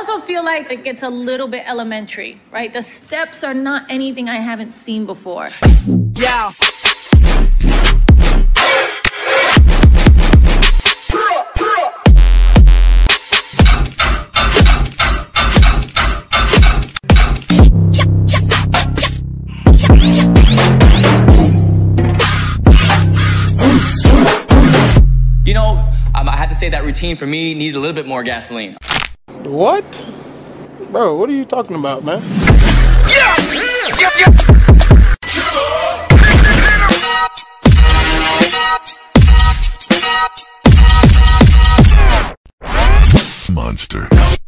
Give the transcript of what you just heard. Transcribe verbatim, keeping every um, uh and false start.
also feel like it gets a little bit elementary, right? The steps are not anything I haven't seen before. Yeah. You know, um, I had to say that routine for me needed a little bit more gasoline. What? Bro, what are you talking about, man? Yeah! Yep, yep. Monster.